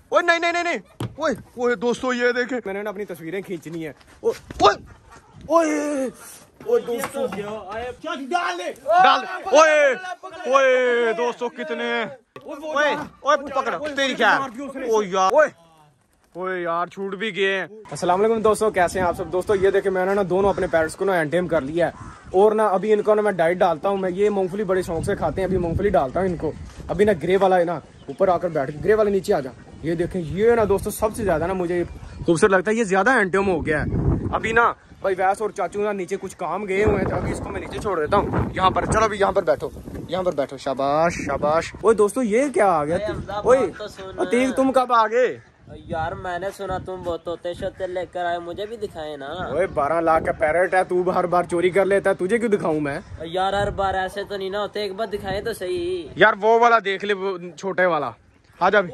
ओए नहीं नहीं नहीं नहीं, ओए ओए दोस्तों ये देखे, मैंने ना अपनी तस्वीरें खींचनी है। ओए ओए ओए दोस्तों डाल दे, ओए ओए दोस्तों कितने, ओए ओए पकड़ तेरी क्या, ओ यार ओए ओए यार छूट भी गए हैं। अस्सलाम वालेकुम दोस्तों, कैसे हैं आप सब। दोस्तों ये देखे मैंने ना दोनों अपने पैरट्स को ना एंटेम कर लिया है और ना अभी इनको ना मैं डाइट डालता हूँ। मैं ये मूंगफली बड़े शौक से खाते हैं, अभी मूंगफली डालता हूँ इनको। अभी ना ग्रे वाला है ना ऊपर आकर बैठ, ग्रे वाले नीचे आ जा। ये देखें ये ना दोस्तों सबसे ज्यादा ना मुझे खूबसूरत लगता है, ये ज्यादा एंटेम हो गया है। अभी ना भाई वैस और चाचू ना नीचे कुछ काम गए हुए हैं, तो अभी इसको मैं नीचे छोड़ देता हूँ यहाँ पर। चलो अभी यहाँ पर बैठो, यहाँ पर बैठो, शाबाश शाबाश। ओए दोस्तों ये क्या आ गया, ओए अतीक तुम कब आ गए यार? मैंने सुना तुम वो तोते शोते लेकर आए, मुझे भी दिखाए ना। ओए 12 लाख का पैरेट है, तू हर बार चोरी कर लेता है, तुझे क्यों दिखाऊं मैं? यार हर बार ऐसे तो नहीं ना होते, एक बार दिखाए तो सही। यार वो वाला देख ले, वो छोटे वाला आ जा।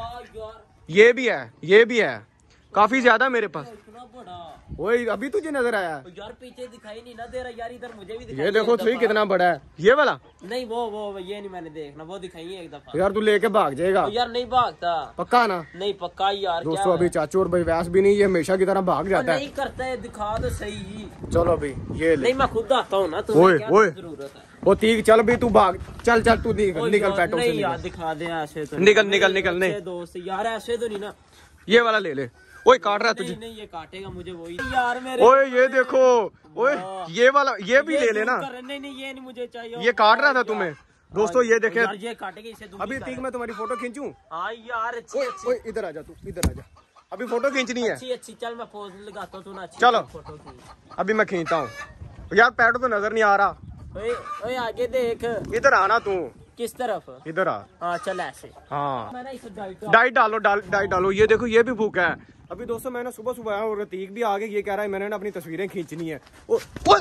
ये भी है, ये भी है, काफी ज्यादा मेरे पास। इतना बड़ा ओए अभी तुझे नजर आया यार? पीछे दिखाई नहीं ना दे रहा यार, इधर मुझे भी दिखाई। ये देखो सही कितना बड़ा है ये वाला। नहीं वो ये नहीं मैंने देखना, वो दिखाई एक दफा। यार तू लेके भाग जाएगा यार नहीं भागता, पक्का ना? नहीं पक्का यार। दोस्तों अभी चाचू और भाई व्यास भी नहीं, ये हमेशा की तरह भाग जाता है। नहीं करता है, दिखा तो सही। चलो अभी ये ले। नहीं मैं खुद आता हूँ ना, तुम्हें क्या जरूरत है? वो ठीक, चल भी तू भाग, चल चल तू निकल पैटो से। यार दिखा दे ऐसे तो, निकल निकल निकल। नहीं दोस्त यार ऐसे तो नहीं ना। ये वाला ले ले। ओए काट रहा है तुझे? नहीं ये काटेगा मुझे वही यार मेरे। ओए ये देखो, ओए ये वाला ये भी ले लेना। नहीं नहीं ये नहीं मुझे चाहिए, ये काट रहा था तुम्हें। दोस्तों ये देखे यार ये काटेगा इसे। अभी ठीक मैं तुम्हारी फोटो खींचूं। हाँ यार अच्छी अच्छी। ओए इधर आ जा, तू इधर आ जा, अभी फोटो खींचनी है। अच्छी अच्छी चल मैं पोज लगाता हूँ, तू ना अच्छी चलो फोटो खींच। अभी मैं खींचता हूँ। यार पैटो तो नजर नहीं आ रहा। ओए आगे देख, इधर आना तू। किस तरफ? इधर आ। हाँ चल ऐसे। हाँ मैं ना इसे डाइट डालो, डाइट डालो। ये देखो ये भी भूखा है। अभी दोस्तों मैंने सुबह सुबह आया और रतीक भी आगे, ये कह रहा है मैंने ना अपनी तस्वीरें खींचनी है। ओए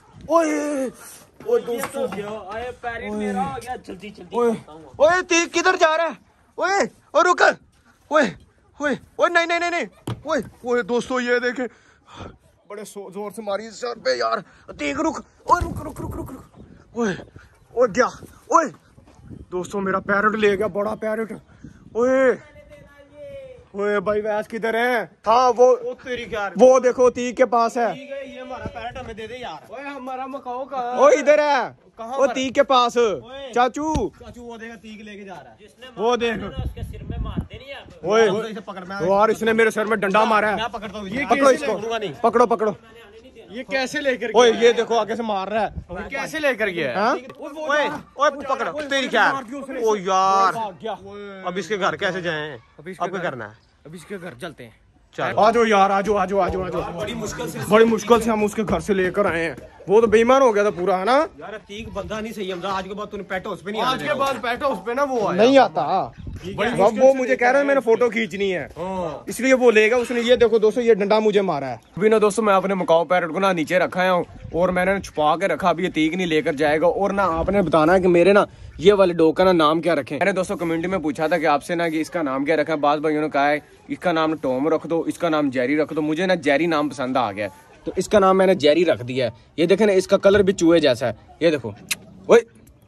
ओए दोस्तों पैरेट मेरा हो गया, जल्दी जल्दी। ओए रतीक किधर जा रहा है? ओए और रुक, ओए ओए ओए नहीं नहीं नहीं नहीं, ओए ओए दोस्तों ये देखे बड़े जोर से मारी सर पे यार। रतीक रुक, ओए रुक रुक रुक रुक रुक। ओए ओए क्या, ओए दोस्तों मेरा पैरेट ले गया, बड़ा पैरेट। ओए ओए भाई वैस किधर है? हाँ वो तेरी क्या, वो देखो तीक के पास है। ये हमारा पैरेट हमें दे दे यार। ओए हमारा मकाओ कहाँ? ओ इधर है, वो तीक के पास। चाचू वो देखा तीक लेके जा रहा है, वो देख उसके सिर में मारते नहीं आप। ओए यार इसने मेरे सर में डंडा मारा है। पकड़ो इसको, पकड़ो पकड़ो। ये कैसे लेकर? ओए ये देखो आगे से मार रहा है, कैसे लेकर गया? ओए ओए पकड़ तेरी क्या, ओ यार अब इसके घर कैसे जाएं? अब क्या करना है? अब इसके घर चलते हैं। आ जाओ यार, आ जाओ आ जाओ आ जाओ आ जाओ। बड़ी मुश्किल से हम उसके घर से लेकर आए हैं। वो तो बेईमान हो गया था पूरा, है ना यार तीक बंदा नहीं सही हमदा। आज के बाद तूने पेट हाउस पे नहीं, आज के बाद पेट हाउस पे ना वो आया नहीं आता। वो मुझे कह रहा है मैंने फोटो खींचनी है, इसलिए वो लेगा उसने। ये देखो दोस्तों ये डंडा मुझे मारा है। अभी ना दोस्तों मैं अपने मकाओ पैरेट को ना नीचे रखा है और मैंने छुपा के रखा। अभी ये तीक नहीं लेकर जाएगा। और ना आपने बताना है कि मेरे ना ये वाले डॉग का ना नाम क्या रखें। मैंने दोस्तों कम्युनिटी में पूछा था कि आपसे ना कि इसका नाम क्या रखा है। बाद भाइयों ने कहा है इसका नाम टॉम रख दो, इसका नाम जेरी रख दो। मुझे ना जेरी नाम पसंद आ गया तो इसका नाम मैंने जेरी रख दिया है। ये देखे ना इसका कलर भी चूहे जैसा है, ये देखो। ओए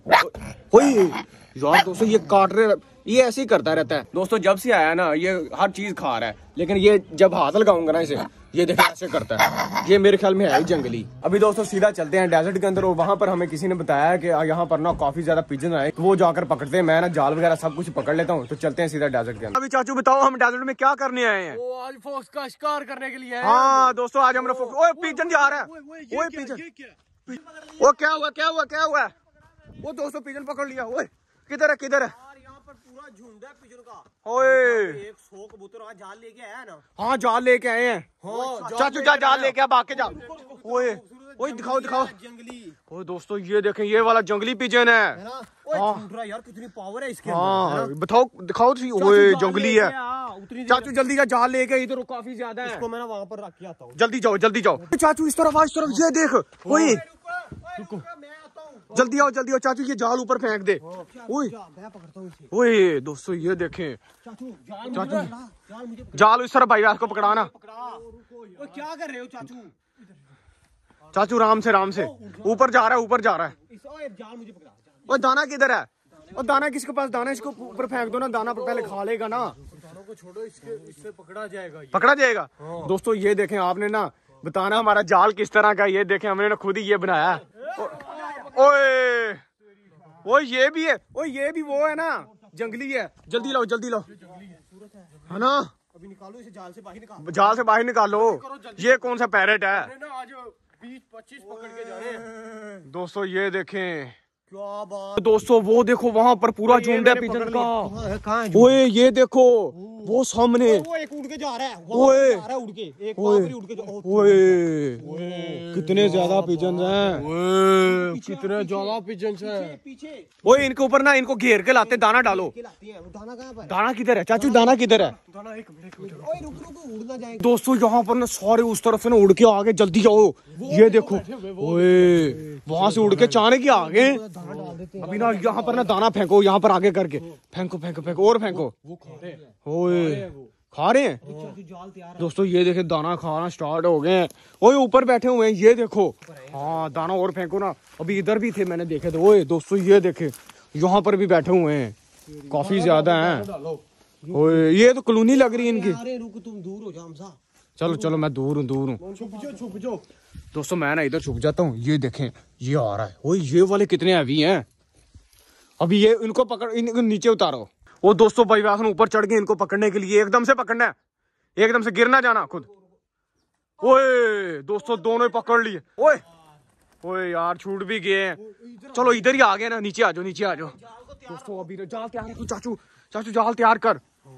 ओए यार दोस्तों ये काट रहे, ये ऐसे ही करता रहता है। दोस्तों जब से आया ना ये हर चीज खा रहा है, लेकिन ये जब हाथ लगाऊंगा ना इसे, ये देखो ऐसे करता है। ये मेरे ख्याल में है ही जंगली। अभी दोस्तों सीधा चलते हैं डेजर्ट के अंदर और वहां पर हमें किसी ने बताया कि यहाँ पर ना काफी ज्यादा पिजन आए, तो वो जाकर पकड़ते हैं। मैं ना जाल वगैरह सब कुछ पकड़ लेता हूँ, तो चलते हैं सीधा डेजर्ट के अंदर। अभी चाचू बताओ हम डेजर्ट में क्या करने आए हैं? वो आज फोक्स का शिकार करने के लिए। हाँ दोस्तों आज हमारा ओए पिजन जा रहा है। ओए पिजन, वो क्या हुआ क्या हुआ क्या हुआ? वो दोस्तों पिजन पकड़ लिया। ओए किधर है किधर है? यहाँ पर पूरा झुंड है पिजन का। ओए 100 कबूतर आज जाल लेके आया है ना। हाँ जाल लेके आए हैं। चाचू जा जाल लेके आ, भाग के जा। ओए ओए दिखाओ दिखाओ जंगली। ओए दोस्तों ये देखें ये वाला जंगली पिजन है। ओए यार कितनी पावर है इसके अंदर। हाँ बताओ दिखाओ। ओए जंगली है। चाचू जल्दी जा, जाल लेके, इधर काफी ज्यादा है। इसको मैं ना वहाँ पर रख के आता हूँ। जल्दी जाओ जल्दी जाओ। चाचू इस तरफ आ, इस तरफ। ये देख ओए जल्दी आओ जल्दी आओ। चाचू ये जाल ऊपर फेंक दे। ओए ओए दोस्तों ये देखें चाचू जाल इस तरफ भाई को पकड़ाना। क्या कर रहे हो चाचू? चाचू राम से ऊपर जा रहा है, ऊपर जा रहा है। जाल मुझे पकड़ा। और दाना किधर है? और दाना किसके पास? दाना इसको ऊपर फेंक दो ना, दाना पहले खा लेगा ना। को छोड़ो, इससे पकड़ा जाएगा। पकड़ा जाएगा। दोस्तों ये देखें, आपने ना बताना हमारा जाल किस तरह का, ये देखें हमने ना खुद ही ये बनाया। ओए ओ ये भी है, ओ ये भी वो है ना, जंगली है। जल्दी लाओ जल्दी लाओ, है ना। अभी निकालो इसे, जाल से बाहर निकालो। जाल से बाहर निकालो। ये कौन सा पैरेट है? आज 20-25 पकड़ के जा रहे हैं। दोस्तों ये देखें, क्या बात। दोस्तों वो देखो वहां पर पूरा झुंड है पिजन का। ओए ये देखो वो सामने, वो एक उड़ के जा रहा है, ओए जा रहा है उड़ के, एक वहां पर ही उड़ के ओए कितने ज्यादा पिजन हैं, कितने ज्यादा पिजन है पीछे। ओए इनके ऊपर ना, इनको घेर के लाते, दाना डालो। दाना कहाँ पर? दाना किधर है चाचू, दाना किधर है? दाना एक मिनट, ओए रुक रुक, उड़ ना जाए। दोस्तों यहाँ पर ना सारे उस तरफ से ना उड़ के आगे, जल्दी जाओ। ये देखो ओए वहां से उड़ के चाने के आगे। अभी ना यहाँ पर ना दाना फेंको, यहाँ पर आगे करके फेंको फेंको फेंको और फेंको। ओए खा रहे हैं दोस्तों, ये देखे दाना खाना स्टार्ट हो गए हैं। ओए ऊपर बैठे हुए हैं, ये देखो। हाँ दाना और फेंको ना, अभी इधर भी थे मैंने देखे थे। ओए दोस्तों ये देखे, यहाँ पर भी बैठे हुए हैं, काफी ज्यादा हैं। ओए ये तो कॉलोनी लग रही है इनकी। अरे रुक, तुम दूर हो जाओ हमसा। चलो चलो मैं दूर हूँ। छुप जाओ। दोस्तों मैं ना इधर छुप जाता हूँ। ये देखें ये आ रहा है। ओए ये वाले कितने हैवी हैं। अभी ये इनको पकड़, इनको नीचे उतारो। वो दोस्तों भाई वाहन ऊपर चढ़ गए इनको पकड़ने के लिए। एकदम से पकड़ना है, एकदम से गिर ना जाना खुद। ओए दोस्तों दोनों ही पकड़ लिए। ओए ओए यार छूट भी गए हैं। चलो इधर ही आ गए ना, नीचे आ जाओ, नीचे आ जाओ। दोस्तों अभी जाल तैयार है, चाचू चाचू जाल तैयार कर,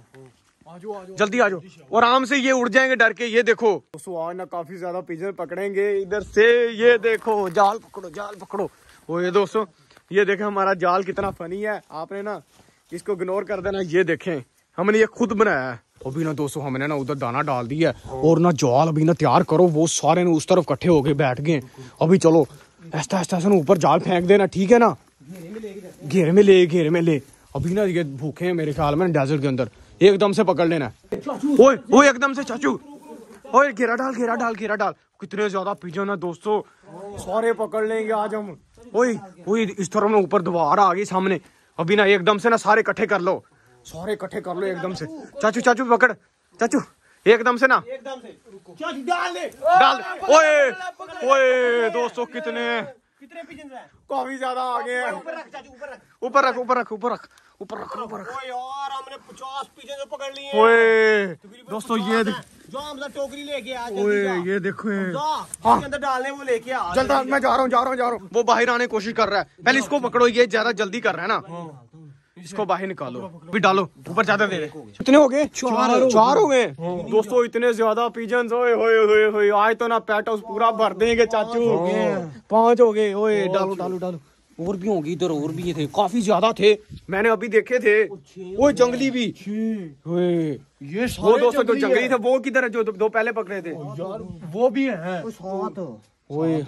जल्दी आ जाओ। और आराम से ये उड़ जाएंगे डर के। ये देखो दोस्तों आज ना काफी ज्यादा पिजन पकड़ेंगे इधर से। ये देखो जाल पकड़ो, जाल पकड़ो। वो ये दोस्तों ये देखें हमारा जाल कितना फनी है। आपने ना इसको इग्नोर कर देना। ये देखें हमने ये खुद बनाया है। अभी ना दोस्तों हमने ना उधर दाना डाल दिया है और ना जाल अभी ना तैयार करो। वो सारे ना उस तरफ इकट्ठे हो गए, बैठ गए। अभी चलो ऐसा ऐसा ऐसा ऊपर जाल फेंक देना, ठीक है ना। घेरे में ले, घेरे में ले। अभी ना ये भूखे हैं मेरे ख्याल में डेजर्ट के अंदर, एकदम से पकड़ लेना। ओए ओए एकदम से चाचू, ओए घेरा डाल, घेरा डाल, घेरा डाल। कितने ज्यादा पिजन है दोस्तों, सारे पकड़ लेंगे आज हम। ओए ओए इस तरफ में ऊपर दीवार आ गई सामने। अभी ना एकदम से ना सारे इकट्ठे कर लो, सारे इकट्ठे कर लो एकदम से। चाचू चाचू पकड़, चाचू एकदम से ना, एकदम से चाचू डाल दे, डाल। ओए ओए दोस्तों कितने पिजन है? काफी ज्यादा आ गए हैं। ऊपर रख चाचू, ऊपर रख, ऊपर रख, ऊपर रख, ऊपर रख, ऊपर रख, ऊपर रख। ओए यार हमने 50 पिजन पकड़ लिए हैं। ओए दोस्तों ये जो हमला टोकरी लेके आ, ओए ये देखो इसके अंदर डालने वो लेके आ। चल रहा, मैं जा रहा हूँ, जा रहा हूँ, जा रहा हूँ। वो बाहर आने की कोशिश कर रहा है। पहले इसको पकड़ो, ये ज्यादा जल्दी कर रहा है ना। इसको बाहर निकालो, भी डालो ऊपर, ज्यादा दे दे। कितने हो गए? चार हो गए दोस्तों। इतने ज्यादा पिजन। ओए होए होए होए, आज तो ना पेट हाउस पूरा भर देंगे चाचू। 5 हो गए। ओए डालो डालो डालो, और भी होंगे इधर, और भी थे, काफी ज्यादा थे, मैंने अभी देखे थे। ओए जंगली भी। ओए ये वो दोस्तों जो जंगली थे वो किधर है, जो दो पहले पकड़े थे? वो भी है। ओए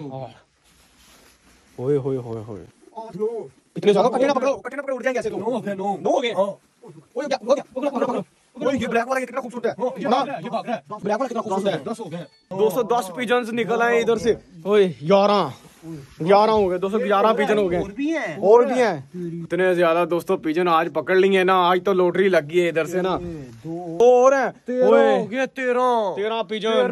ओए होए होए होए, इतने ज्यादा कठिन पकड़ो, कठिन पकड़ो, उड़ जाएंगे ऐसे तो। 9 हो गए। ओए क्या हो गया? पकड़ो। ओए ये ब्लैक वाला कितना खूबसूरत है ना, ये भाग रहा है। ब्लैक वाला कितना खूबसूरत है। 10 हो गए। 210 पिजन्स निकल आए इधर से। ओए 11 हो गए दोस्तों, 11 पिजन हो गए। और भी हैं इतने ज्यादा दोस्तों पिजन आज पकड़ लिए ना। आज तो लॉटरी लग गई है इधर से ना। और है 13 पिजन,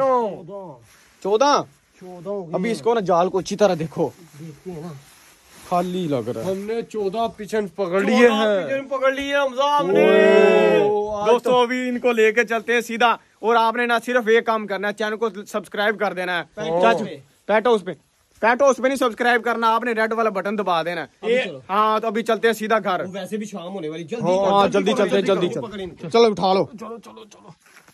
14। अभी इसको ना जाल को अच्छी तरह देखो, खाली लग रहा है। हमने 14 पिजन पकड़ लिए हैं। पकड़ लिए हमने दोस्तों। अभी इनको लेके चलते हैं सीधा। और आपने ना सिर्फ एक काम करना है, चैनल को सब्सक्राइब कर देना है। चाचू पेट हाउस पे नहीं सब्सक्राइब करना, आपने रेड वाला बटन दबा देना। हाँ तो अभी चलते हैं सीधा घर। वैसे भी शाम होने वाली, जल्दी चलते हैं, जल्दी चलो उठा लो। चलो चलो चलो।